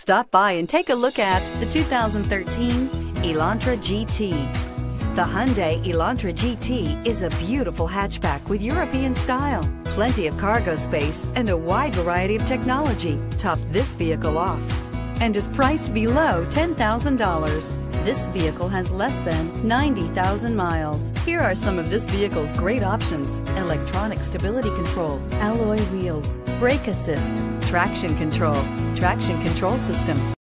Stop by and take a look at the 2013 Elantra GT. The Hyundai Elantra GT is a beautiful hatchback with European style. Plenty of cargo space and a wide variety of technology top this vehicle off, and is priced below $10,000. This vehicle has less than 90,000 miles. Here are some of this vehicle's great options: electronic stability control, alloy wheels, brake assist, traction control system,